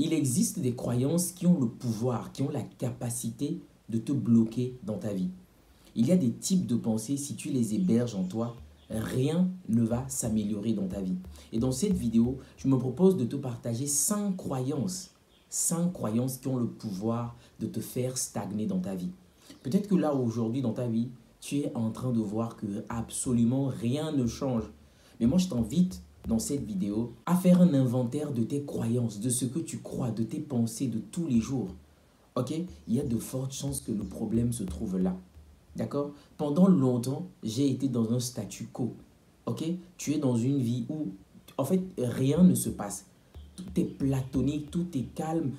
Il existe des croyances qui ont le pouvoir, qui ont la capacité de te bloquer dans ta vie. Il y a des types de pensées, si tu les héberges en toi, rien ne va s'améliorer dans ta vie. Et dans cette vidéo, je me propose de te partager 5 croyances. 5 croyances qui ont le pouvoir de te faire stagner dans ta vie. Peut-être que là, aujourd'hui, dans ta vie, tu es en train de voir que absolument rien ne change. Mais moi, je t'invite dans cette vidéo à faire un inventaire de tes croyances, de ce que tu crois, de tes pensées de tous les jours. Ok? Il y a de fortes chances que le problème se trouve là. D'accord? Pendant longtemps, j'ai été dans un statu quo. Ok? Tu es dans une vie où, en fait, rien ne se passe. Tout est platonique, tout est calme,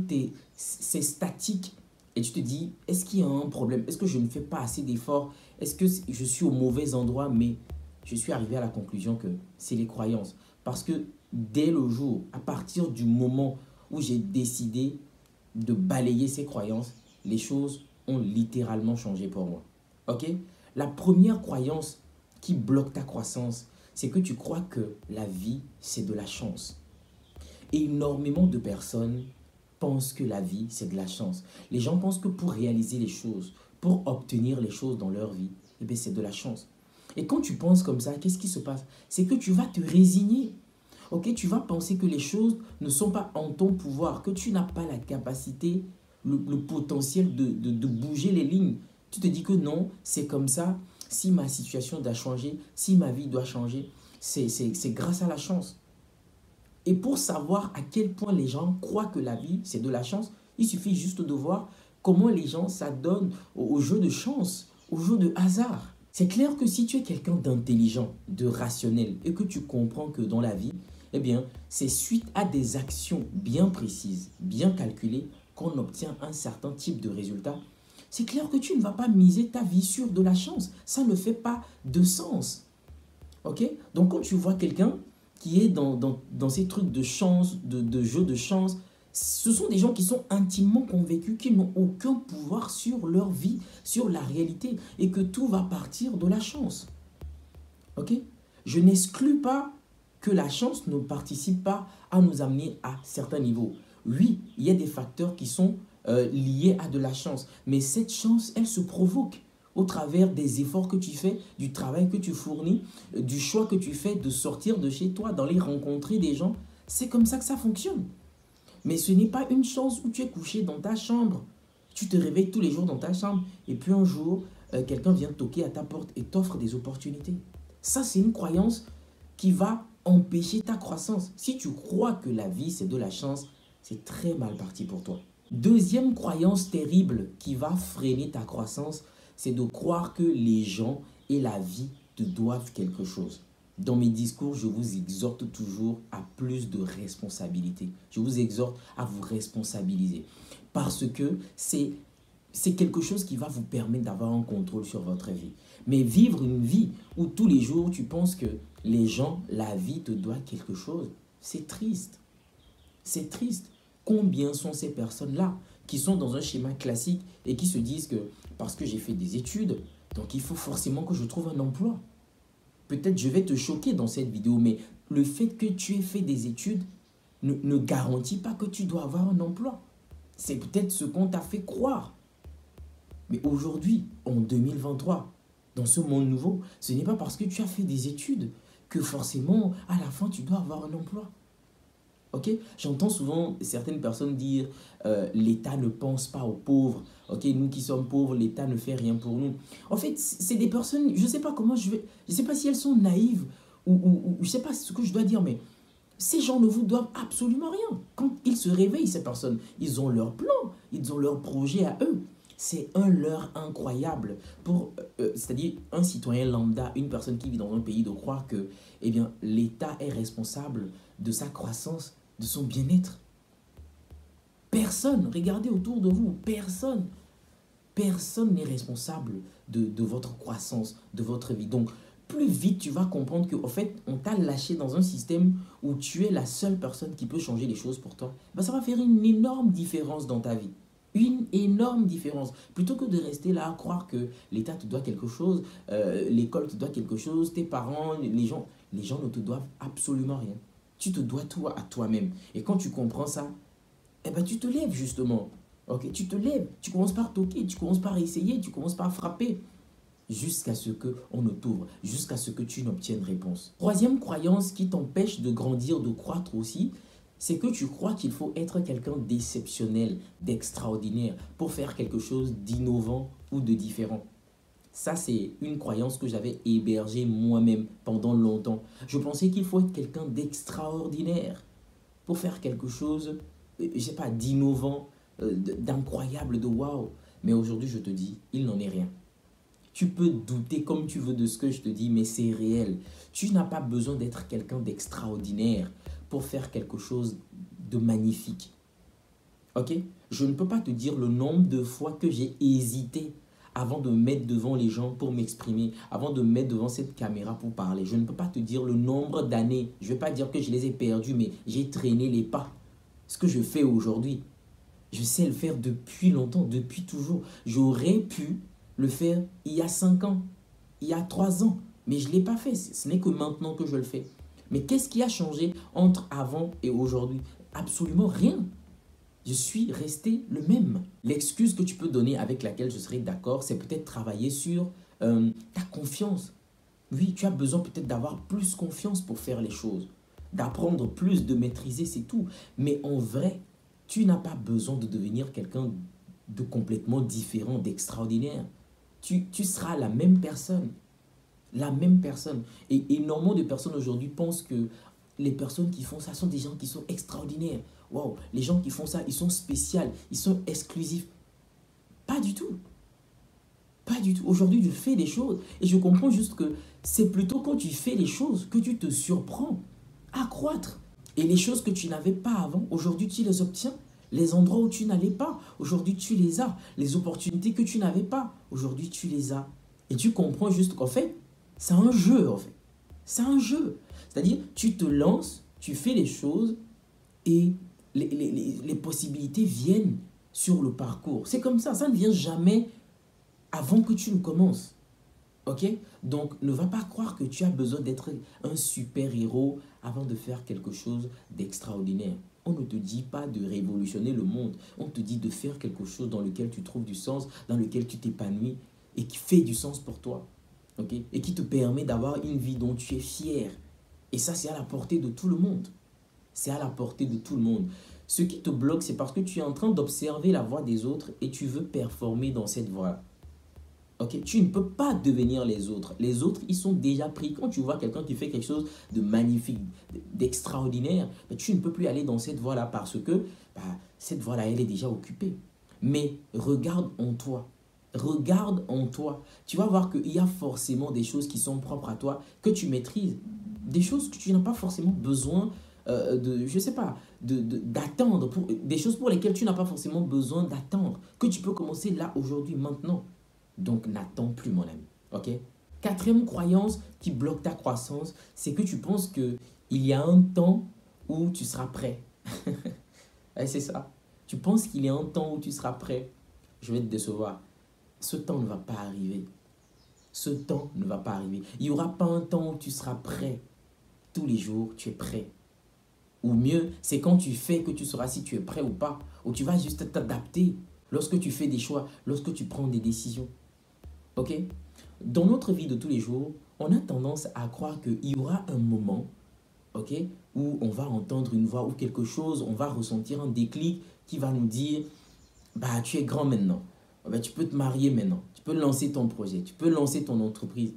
c'est statique. Et tu te dis, est-ce qu'il y a un problème? Est-ce que je ne fais pas assez d'efforts? Est-ce que je suis au mauvais endroit? Mais je suis arrivé à la conclusion que c'est les croyances. Parce que dès le jour, à partir du moment où j'ai décidé de balayer ces croyances, les choses ont littéralement changé pour moi. Ok? La première croyance qui bloque ta croissance, c'est que tu crois que la vie, c'est de la chance. Et énormément de personnes pensent que la vie, c'est de la chance. Les gens pensent que pour réaliser les choses, pour obtenir les choses dans leur vie, eh bien, c'est de la chance. Et quand tu penses comme ça, qu'est-ce qui se passe? C'est que tu vas te résigner. Ok, tu vas penser que les choses ne sont pas en ton pouvoir, que tu n'as pas la capacité, le potentiel de bouger les lignes. Tu te dis que non, c'est comme ça. Si ma situation doit changer, si ma vie doit changer, c'est grâce à la chance. Et pour savoir à quel point les gens croient que la vie, c'est de la chance, il suffit juste de voir comment les gens s'adonnent au jeu de chance, au jeu de hasard. C'est clair que si tu es quelqu'un d'intelligent, de rationnel, et que tu comprends que dans la vie, eh bien, c'est suite à des actions bien précises, bien calculées, qu'on obtient un certain type de résultat. C'est clair que tu ne vas pas miser ta vie sur de la chance. Ça ne fait pas de sens. Ok? Donc, quand tu vois quelqu'un qui est dans ces trucs de chance, de jeu de chance, ce sont des gens qui sont intimement convaincus qu'ils n'ont aucun pouvoir sur leur vie, sur la réalité, et que tout va partir de la chance. Ok? Je n'exclus pas que la chance ne participe pas à nous amener à certains niveaux. Oui, il y a des facteurs qui sont liés à de la chance, mais cette chance, elle se provoque au travers des efforts que tu fais, du travail que tu fournis, du choix que tu fais de sortir de chez toi, d'aller rencontrer des gens. C'est comme ça que ça fonctionne. Mais ce n'est pas une chance où tu es couché dans ta chambre. Tu te réveilles tous les jours dans ta chambre et puis un jour, quelqu'un vient toquer à ta porte et t'offre des opportunités. Ça, c'est une croyance qui va empêcher ta croissance. Si tu crois que la vie, c'est de la chance, c'est très mal parti pour toi. Deuxième croyance terrible qui va freiner ta croissance, c'est de croire que les gens et la vie te doivent quelque chose. Dans mes discours, je vous exhorte toujours à plus de responsabilité. Je vous exhorte à vous responsabiliser parce que c'est quelque chose qui va vous permettre d'avoir un contrôle sur votre vie. Mais vivre une vie où tous les jours tu penses que les gens, la vie te doit quelque chose, c'est triste. C'est triste. Combien sont ces personnes-là qui sont dans un schéma classique et qui se disent que parce que j'ai fait des études, donc il faut forcément que je trouve un emploi. Peut-être je vais te choquer dans cette vidéo, mais le fait que tu aies fait des études ne garantit pas que tu dois avoir un emploi. C'est peut-être ce qu'on t'a fait croire. Mais aujourd'hui, en 2023, dans ce monde nouveau, ce n'est pas parce que tu as fait des études que forcément, à la fin, tu dois avoir un emploi. Ok? J'entends souvent certaines personnes dire l'État ne pense pas aux pauvres. Ok? Nous qui sommes pauvres, l'État ne fait rien pour nous. En fait, c'est des personnes, je ne sais pas comment je vais, je ne sais pas si elles sont naïves ou je ne sais pas ce que je dois dire, mais ces gens ne vous doivent absolument rien. Quand ils se réveillent, ces personnes, ils ont leur plan, ils ont leur projet à eux. C'est un leurre incroyable pour, c'est-à-dire un citoyen lambda, une personne qui vit dans un pays, de croire que eh bien, l'État est responsable de sa croissance, de son bien-être. Personne, regardez autour de vous, personne. Personne n'est responsable de votre croissance, de votre vie. Donc, plus vite tu vas comprendre qu'en fait, on t'a lâché dans un système où tu es la seule personne qui peut changer les choses pour toi, ben, ça va faire une énorme différence dans ta vie. Une énorme différence. Plutôt que de rester là à croire que l'État te doit quelque chose, l'école te doit quelque chose, tes parents, les gens ne te doivent absolument rien. Tu te dois tout à toi-même. Et quand tu comprends ça, eh ben, tu te lèves justement. Ok, tu te lèves, tu commences par toquer, tu commences par essayer, tu commences par frapper jusqu'à ce qu'on ne t'ouvre, jusqu'à ce que tu n'obtiennes réponse. Troisième croyance qui t'empêche de grandir, de croître aussi, c'est que tu crois qu'il faut être quelqu'un d'exceptionnel, d'extraordinaire pour faire quelque chose d'innovant ou de différent. Ça, c'est une croyance que j'avais hébergée moi-même pendant longtemps. Je pensais qu'il faut être quelqu'un d'extraordinaire pour faire quelque chose, je sais pas, d'innovant, d'incroyable, de waouh. Mais aujourd'hui, je te dis, il n'en est rien. Tu peux douter comme tu veux de ce que je te dis, mais c'est réel. Tu n'as pas besoin d'être quelqu'un d'extraordinaire pour faire quelque chose de magnifique. Ok? Je ne peux pas te dire le nombre de fois que j'ai hésité avant de me mettre devant les gens pour m'exprimer, avant de me mettre devant cette caméra pour parler. Je ne peux pas te dire le nombre d'années. Je ne vais pas dire que je les ai perdus, mais j'ai traîné les pas. Ce que je fais aujourd'hui, je sais le faire depuis longtemps, depuis toujours. J'aurais pu le faire il y a 5 ans, il y a 3 ans, mais je ne l'ai pas fait. Ce n'est que maintenant que je le fais. Mais qu'est-ce qui a changé entre avant et aujourd'hui? Absolument rien. Je suis resté le même. L'excuse que tu peux donner avec laquelle je serai d'accord, c'est peut-être travailler sur ta confiance. Oui, tu as besoin peut-être d'avoir plus confiance pour faire les choses, d'apprendre plus, de maîtriser, c'est tout. Mais en vrai, tu n'as pas besoin de devenir quelqu'un de complètement différent, d'extraordinaire. Tu seras la même personne. La même personne. Et énormément de personnes aujourd'hui pensent que les personnes qui font ça sont des gens qui sont extraordinaires. Waouh, les gens qui font ça, ils sont spéciaux, ils sont exclusifs. Pas du tout. Pas du tout. Aujourd'hui, je fais des choses et je comprends juste que c'est plutôt quand tu fais les choses que tu te surprends à croître. Et les choses que tu n'avais pas avant, aujourd'hui, tu les obtiens. Les endroits où tu n'allais pas, aujourd'hui, tu les as. Les opportunités que tu n'avais pas, aujourd'hui, tu les as. Et tu comprends juste qu'en fait, c'est un jeu, en fait. C'est un jeu. C'est-à-dire, tu te lances, tu fais les choses et les possibilités viennent sur le parcours. C'est comme ça ne vient jamais avant que tu ne commences. Ok? Donc, ne va pas croire que tu as besoin d'être un super-héros avant de faire quelque chose d'extraordinaire. On ne te dit pas de révolutionner le monde. On te dit de faire quelque chose dans lequel tu trouves du sens, dans lequel tu t'épanouis et qui fait du sens pour toi. Ok? Et qui te permet d'avoir une vie dont tu es fier. Et ça, c'est à la portée de tout le monde. C'est à la portée de tout le monde. Ce qui te bloque, c'est parce que tu es en train d'observer la voie des autres et tu veux performer dans cette voie. Ok, tu ne peux pas devenir les autres. Les autres, ils sont déjà pris. Quand tu vois quelqu'un qui fait quelque chose de magnifique, d'extraordinaire, tu ne peux plus aller dans cette voie-là parce que cette voie-là, elle est déjà occupée. Mais regarde en toi. Regarde en toi. Tu vas voir qu'il y a forcément des choses qui sont propres à toi, que tu maîtrises. Des choses que tu n'as pas forcément besoin je sais pas, d'attendre. Des choses pour lesquelles tu n'as pas forcément besoin d'attendre. Que tu peux commencer là, aujourd'hui, maintenant. Donc, n'attends plus, mon ami. Ok? Quatrième croyance qui bloque ta croissance, c'est que tu penses qu'il y a un temps où tu seras prêt. Ouais, c'est ça. Tu penses qu'il y a un temps où tu seras prêt. Je vais te décevoir. Ce temps ne va pas arriver. Ce temps ne va pas arriver. Il n'y aura pas un temps où tu seras prêt. Tous les jours, tu es prêt. Ou mieux, c'est quand tu fais que tu sauras si tu es prêt ou pas. Ou tu vas juste t'adapter lorsque tu fais des choix, lorsque tu prends des décisions. Ok? Dans notre vie de tous les jours, on a tendance à croire qu'il y aura un moment, ok, où on va entendre une voix ou quelque chose, on va ressentir un déclic qui va nous dire, bah tu es grand maintenant, bah, tu peux te marier maintenant, tu peux lancer ton projet, tu peux lancer ton entreprise.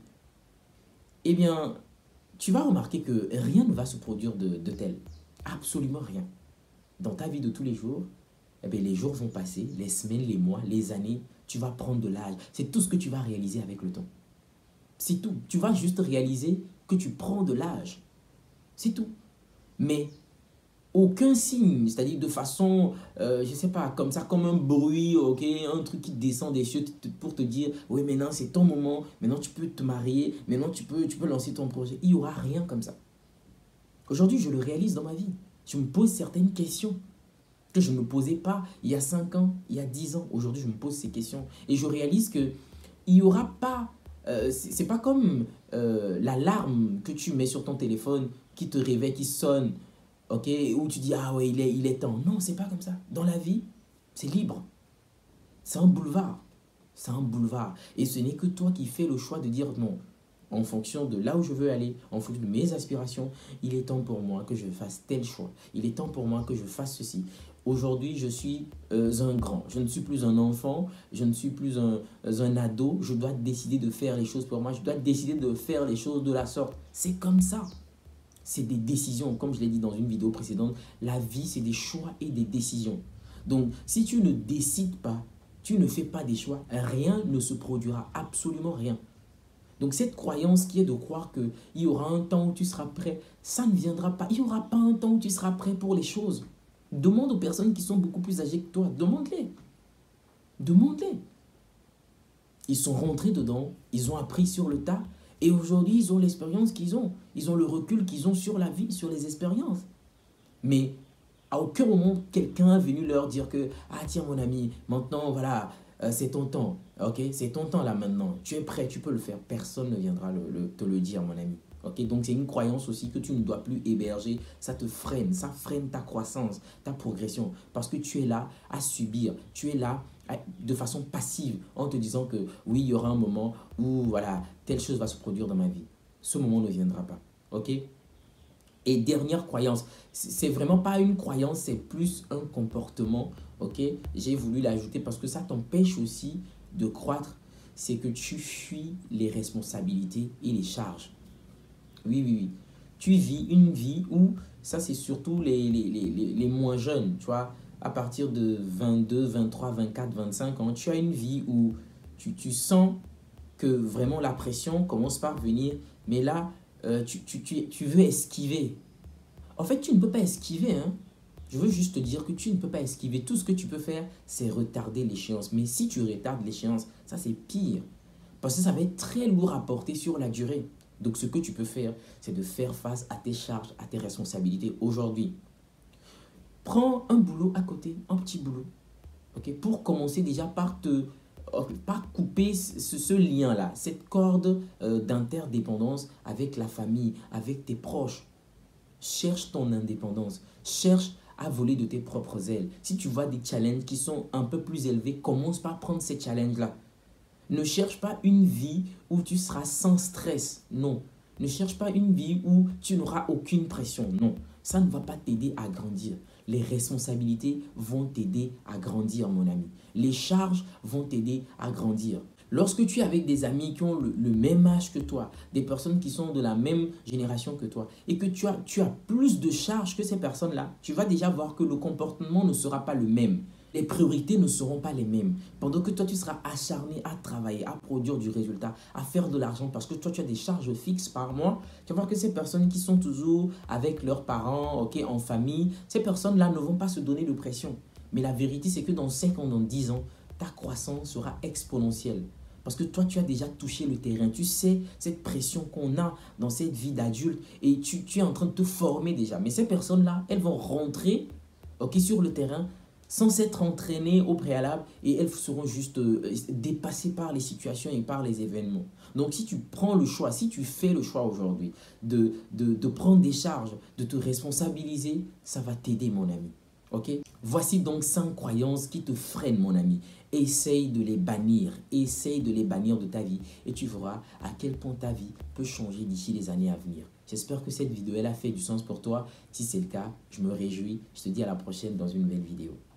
Eh bien, tu vas remarquer que rien ne va se produire de tel. Absolument rien. Dans ta vie de tous les jours, eh bien, les jours vont passer, les semaines, les mois, les années, tu vas prendre de l'âge. C'est tout ce que tu vas réaliser avec le temps. C'est tout. Tu vas juste réaliser que tu prends de l'âge. C'est tout. Mais aucun signe, c'est-à-dire de façon, je ne sais pas, comme ça, comme un bruit, ok, un truc qui descend des cieux pour te dire, oui, maintenant c'est ton moment, maintenant tu peux te marier, maintenant tu peux lancer ton projet. Il n'y aura rien comme ça. Aujourd'hui, je le réalise dans ma vie. Je me pose certaines questions que je ne me posais pas il y a 5 ans, il y a 10 ans. Aujourd'hui, je me pose ces questions. Et je réalise qu'il n'y aura pas... c'est pas comme l'alarme que tu mets sur ton téléphone qui te réveille, qui sonne. ok, où tu dis, ah ouais, il est temps. Non, c'est pas comme ça. Dans la vie, c'est libre. C'est un boulevard. C'est un boulevard. Et ce n'est que toi qui fais le choix de dire non. En fonction de là où je veux aller, en fonction de mes aspirations, il est temps pour moi que je fasse tel choix. Il est temps pour moi que je fasse ceci. Aujourd'hui, je suis un grand. Je ne suis plus un enfant. Je ne suis plus un ado. Je dois décider de faire les choses pour moi. Je dois décider de faire les choses de la sorte. C'est comme ça. C'est des décisions. Comme je l'ai dit dans une vidéo précédente, la vie, c'est des choix et des décisions. Donc, si tu ne décides pas, tu ne fais pas des choix, rien ne se produira. Absolument rien. Donc cette croyance qui est de croire qu'il y aura un temps où tu seras prêt, ça ne viendra pas. Il n'y aura pas un temps où tu seras prêt pour les choses. Demande aux personnes qui sont beaucoup plus âgées que toi. Demande-les. Demande-les. Ils sont rentrés dedans, ils ont appris sur le tas et aujourd'hui ils ont l'expérience qu'ils ont. Ils ont le recul qu'ils ont sur la vie, sur les expériences. Mais à aucun moment, quelqu'un est venu leur dire que « Ah tiens mon ami, maintenant voilà, c'est ton temps, ok? C'est ton temps là maintenant, tu es prêt, tu peux le faire. » Personne ne viendra te le dire mon ami. Ok, donc c'est une croyance aussi que tu ne dois plus héberger. Ça te freine, ça freine ta croissance, ta progression. Parce que tu es là à subir, tu es là de façon passive en te disant que oui, il y aura un moment où voilà, telle chose va se produire dans ma vie. Ce moment ne viendra pas. Ok? Et dernière croyance, c'est vraiment pas une croyance, c'est plus un comportement, ok? J'ai voulu l'ajouter parce que ça t'empêche aussi de croître, c'est que tu fuis les responsabilités et les charges. Oui, oui, oui. Tu vis une vie où, ça c'est surtout les moins jeunes, tu vois, à partir de 22, 23, 24, 25 ans, tu as une vie où tu sens que vraiment la pression commence par venir, mais là, tu veux esquiver. En fait, tu ne peux pas esquiver, hein. Je veux juste te dire que tu ne peux pas esquiver. Tout ce que tu peux faire, c'est retarder l'échéance. Mais si tu retardes l'échéance, ça c'est pire. Parce que ça va être très lourd à porter sur la durée. Donc ce que tu peux faire, c'est de faire face à tes charges, à tes responsabilités aujourd'hui. Prends un boulot à côté, un petit boulot. Okay, pour commencer déjà par couper ce lien-là, cette corde d'interdépendance avec la famille, avec tes proches. Cherche ton indépendance. Cherche à voler de tes propres ailes. Si tu vois des challenges qui sont un peu plus élevés, commence par prendre ces challenges-là. Ne cherche pas une vie où tu seras sans stress. Non. Ne cherche pas une vie où tu n'auras aucune pression. Non. Ça ne va pas t'aider à grandir. Les responsabilités vont t'aider à grandir, mon ami. Les charges vont t'aider à grandir. Lorsque tu es avec des amis qui ont le même âge que toi, des personnes qui sont de la même génération que toi, et que tu as plus de charges que ces personnes-là, tu vas déjà voir que le comportement ne sera pas le même. Les priorités ne seront pas les mêmes. Pendant que toi, tu seras acharné à travailler, à produire du résultat, à faire de l'argent parce que toi, tu as des charges fixes par mois. Tu vas voir que ces personnes qui sont toujours avec leurs parents, ok, en famille, ces personnes-là ne vont pas se donner de pression. Mais la vérité, c'est que dans 5 ans, dans 10 ans, ta croissance sera exponentielle. Parce que toi, tu as déjà touché le terrain. Tu sais cette pression qu'on a dans cette vie d'adulte et tu es en train de te former déjà. Mais ces personnes-là, elles vont rentrer ok, sur le terrain sans s'être entraînées au préalable et elles seront juste dépassées par les situations et par les événements. Donc si tu prends le choix, si tu fais le choix aujourd'hui de prendre des charges, de te responsabiliser, ça va t'aider mon ami. Ok? Voici donc 5 croyances qui te freinent mon ami. Essaye de les bannir, essaye de les bannir de ta vie et tu verras à quel point ta vie peut changer d'ici les années à venir. J'espère que cette vidéo elle a fait du sens pour toi. Si c'est le cas, je me réjouis. Je te dis à la prochaine dans une nouvelle vidéo.